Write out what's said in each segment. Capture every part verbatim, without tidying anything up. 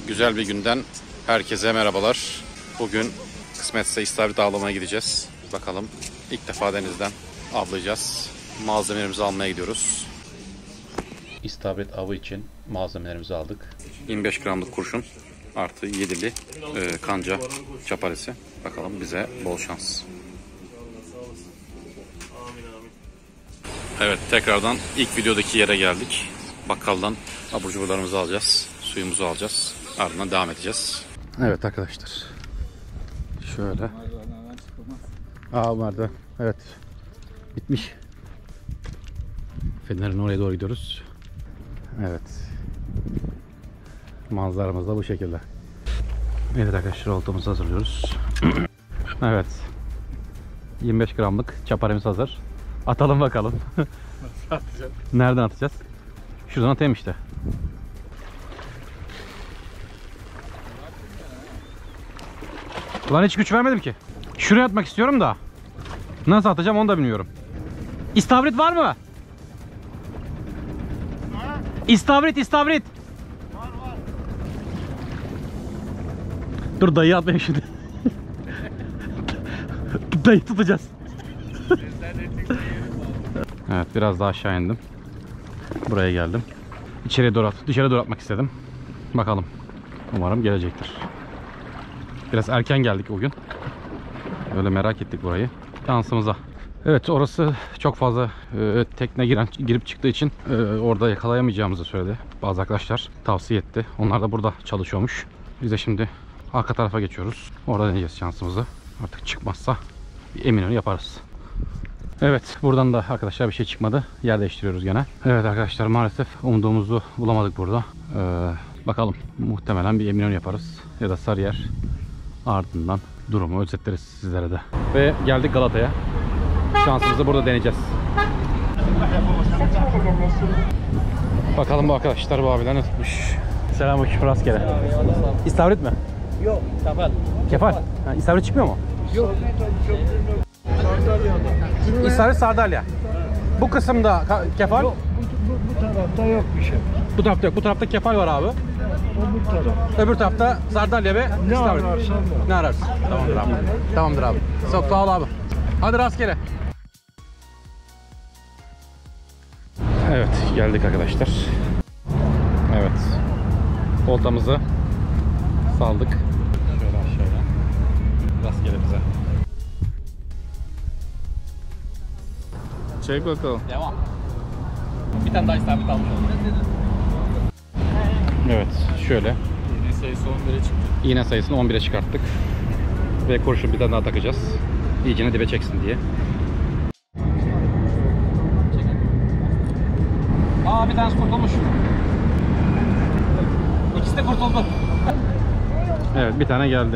Güzel bir günden herkese merhabalar. Bugün kısmetse istavrit avlamaya gideceğiz. Bakalım, ilk defa denizden avlayacağız. Malzemelerimizi almaya gidiyoruz. İstavrit avı için malzemelerimizi aldık. yirmi beş gramlık kurşun artı yedili e, kanca çaparesi. Bakalım, bize bol şans. Evet, tekrardan ilk videodaki yere geldik. Bakkaldan abur cuburlarımızı alacağız. Suyumuzu alacağız. Ardından devam edeceğiz. Evet arkadaşlar. Şöyle. Aa, merdiven. Evet. Bitmiş. Fener'in oraya doğru gidiyoruz. Evet. Manzaramız da bu şekilde. Evet arkadaşlar, oltamızı hazırlıyoruz. Evet. yirmi beş gramlık çaparemiz hazır. Atalım bakalım. Nereden atacağız? Şuradan atayım işte. Ulan hiç güç vermedim ki. Şuraya atmak istiyorum da nasıl atacağım onu da bilmiyorum. İstavrit var mı? Ha? İstavrit, istavrit. Var var. Dur, dayı atmayayım şimdi. Dayı tutacağız. Evet, biraz daha aşağı indim. Buraya geldim. İçeriye doğru at, dışarı doğru atmak istedim. Bakalım. Umarım gelecektir. Biraz erken geldik bugün. Öyle merak ettik burayı. Şansımıza. Evet, orası çok fazla e, tekne giren, girip çıktığı için e, orada yakalayamayacağımızı söyledi. Bazı arkadaşlar tavsiye etti. Onlar da burada çalışıyormuş. Biz de şimdi arka tarafa geçiyoruz. Orada deneyeceğiz şansımızı. Artık çıkmazsa bir eminönü yaparız. Evet, buradan da arkadaşlar bir şey çıkmadı. Yer değiştiriyoruz gene. Evet arkadaşlar, maalesef umduğumuzu bulamadık burada. Ee, bakalım, muhtemelen bir eminönü yaparız. Ya da Sarıyer. Ardından durumu özetleriz sizlere de. Ve geldik Galata'ya. Şansımızı burada deneyeceğiz. Bakalım bu arkadaşlar, bu abiler ne tutmuş. Selamünaleyküm, rastgele. İstavrit mi? Yok, kefal. Kefal? Ha, İstavrit çıkmıyor mu? Yok. İstavrit sardalya. Bu kısımda kefal? Yok, bu, bu, bu tarafta yok bir şey. Bu tarafta yok. Bu tarafta kefal var abi. O bu taraf. Öbür tarafta sardalya ve Ne istavrit. ararsan da. Ne ararsın? Tamamdır abi. Tamamdır abi. Çok sağ ol abi. Hadi rastgele. Evet, geldik arkadaşlar. Evet. Oltamızı saldık. Şöyle aşağıya. Rastgele bize. Çek bakalım. Devam. Bir tane daha istavrit almış oldum. Evet, şöyle. İğne sayısı on bire çıktı. İğne sayısını on bire çıkarttık. Ve kurşun bir tane daha takacağız. İyicene dibe çeksin diye. Aa, bir tanesi kurtulmuş. İkisi de kurtuldu. Evet, bir tane geldi.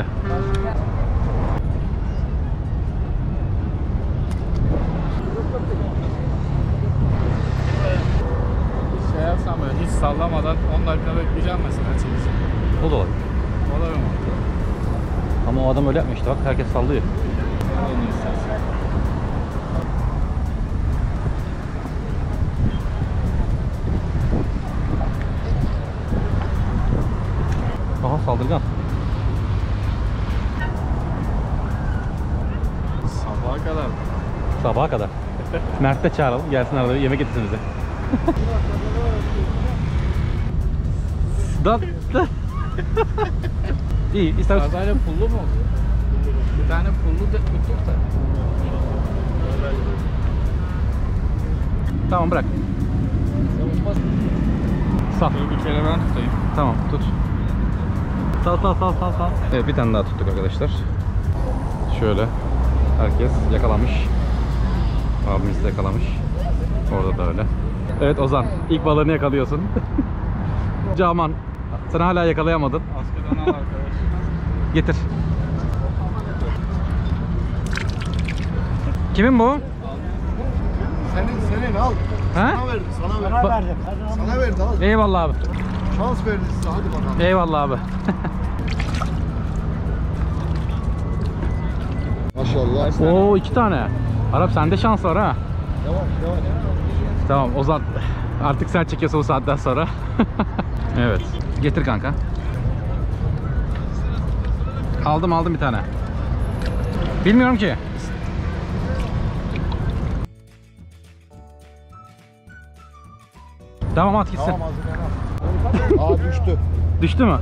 Şey yapsam böyle hiç sallamadan on dakika bekleyeceğim mesela, çekeceğim. O da olabilir. Olur mu? Ama o adam öyle yapmış işte, bak herkes sallıyor. Onu istersen. Aha, saldırgan. Sabaha kadar. Sabaha kadar. Mert de çağıralım, gelsin arada yemek getirsin bize. Da, da. İyi, ister misin? Sadece pullu mu? Bir tane pullu da tutup da. Tamam, bırak. Sal. Bir kere ben tutayım. Tamam, tut. Sal sal sal sal sal. Evet, bir tane daha tuttuk arkadaşlar. Şöyle. Herkes yakalamış. Abimiz de yakalamış. Orada da öyle. Evet Ozan, ilk balığını yakalıyorsun. Caman, sen hala yakalayamadın. Askıdan al arkadaş. Getir. Kimin bu? Senin senin al. Ha? Sana verdi, sana verdi. Sana verdim. Sana verdi al. Eyvallah abi. Şans verdi size, hadi bakalım. Eyvallah abi. Maşallah. Oo, iki tane. Arap, sende şans var ha. Yavaş yavaş. Tamam Ozan, artık sen çekiyorsun bu saatten sonra. Evet. Getir kanka. Aldım aldım bir tane. Bilmiyorum ki. Tamam at gitsin. Tamam hazırlanalım. Aa düştü. Düştü mü?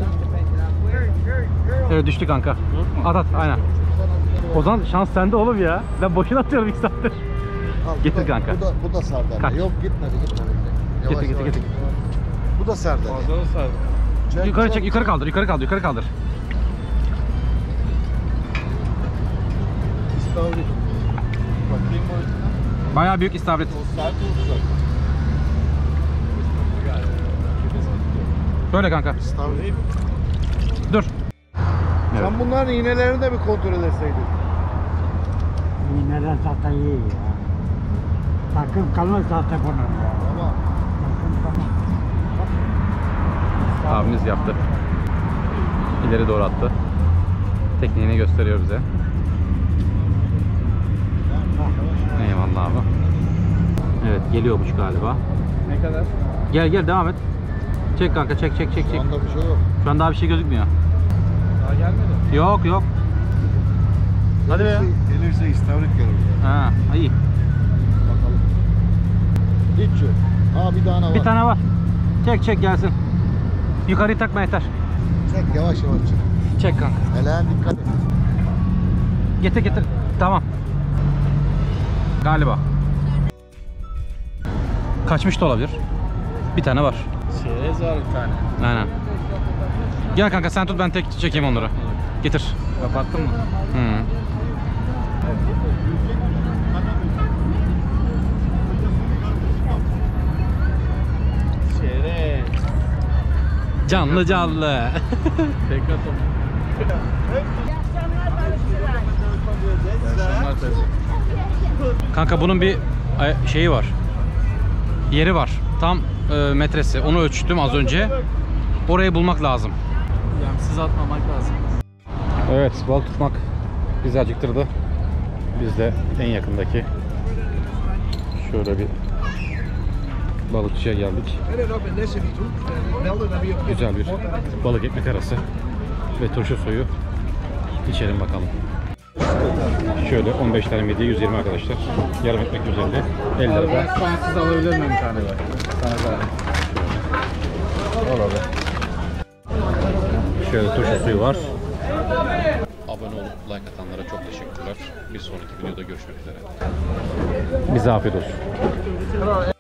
Evet düştü kanka. At at aynen. O zaman şans sende oğlum ya. Ben boşuna atıyorum ilk saattir. Al, bu Getir da- kanka. Bu da, bu da sardalya. Kaç. Yok gitmedi gitmedi. Yavaş, Getir, getir, yavaş. getir. Bu da sardalya. Fazla da sardı. Çek, Yukarı çek, yukarı kaldır, yukarı kaldır, yukarı kaldır. İstavrit. Bakayım boyutuna. Bayağı büyük istavrit. O sert olacak. Böyle kanka. İstavrit. Dur. Evet. Sen bunların iğnelerini de bir kontrol etseydin. İğneler zaten iyi ya. Takım kalır zaten bunun ya. Tamam. Takım tamam. Abimiz yaptı. İleri doğru attı. Tekniğini gösteriyor bize. Eyvallah abi. Evet geliyormuş galiba. Ne kadar? Gel gel devam et. Çek kanka çek çek çek Şu çek. anda bir şey yok. Şu an daha bir şey gözükmüyor. Daha gelmedi. Yok yok. Hadi be. Gelirse, gelirse istavrit gelir. Ha iyi. Bakalım. Hiç yok. Aa bir tane var. Bir tane var. Çek çek gelsin. Yukarıyı takma yeter. Çek yavaş yavaş çek. Çek kanka. Eleğen dikkat et. Getir getir. Tamam. Galiba. Kaçmış da olabilir. Bir tane var. Çerez var bir tane. Aynen. Gel kanka sen tut ben tek çekeyim onları. Getir. Kapattın mı? Hı. Çerez. Canlı canlı. Tek atom. Yaşlanlar teyze. Kanka bunun bir ay- şeyi var. Yeri var. Tam e, metresi. Onu ölçtüm az önce. Orayı bulmak lazım. Yemsiz atmamak lazım. Evet, balık tutmak bizi acıktırdı. Biz de en yakındaki şöyle bir balıkçıya geldik. Güzel bir balık ekmek arası ve turşu suyu içelim bakalım. Şöyle on beş tane midye yüz yirmi arkadaşlar. Yarım ekmek yüz elli. elli lira. Ben soğansız alabilir miyim bir tane daha? Sana zahmet. Al abi. Şöyle turşu suyu var. Abone olup like atanlara çok teşekkürler. Bir sonraki videoda görüşmek üzere. Bize afiyet olsun.